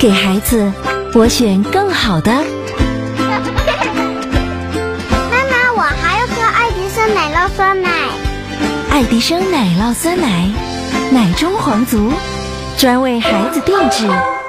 给孩子，我选更好的。 妈妈，我还要喝爱迪生奶酪酸奶。 爱迪生奶酪酸奶，奶中皇族，专为孩子定制。